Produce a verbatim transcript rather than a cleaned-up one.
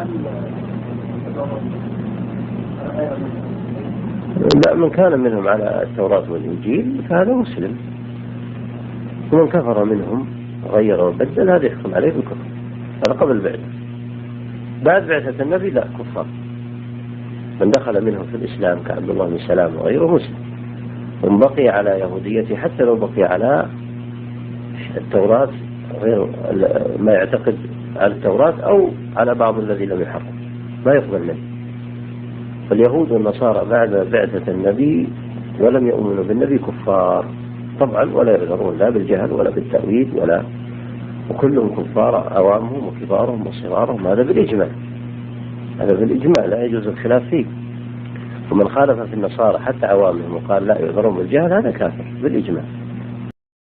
لا، من كان منهم على التوراة والإنجيل فهذا مسلم، ومن كفر منهم غير وبدل هذا يحكم عليه بالكفر. هذا قبل بعثة. بعد بعثة النبي لا، كفار. من دخل منهم في الإسلام كعبد الله بن سلام وغيره مسلم، ومن بقي على يهوديته حتى لو بقي على التوراة غير ما يعتقد على التوراة أو على بعض الذي لم يحرم ما يقبل منه. فاليهود والنصارى بعد بعثة النبي ولم يؤمنوا بالنبي كفار طبعا، ولا يغيرون لا بالجهل ولا بالتأويل ولا، وكلهم كفار، عوامهم وكبارهم وصغارهم. هذا بالإجماع، هذا بالإجماع لا يجوز الخلاف فيه. ومن خالف في النصارى حتى عوامهم وقال لا يغيرون بالجهل هذا كافر بالإجماع.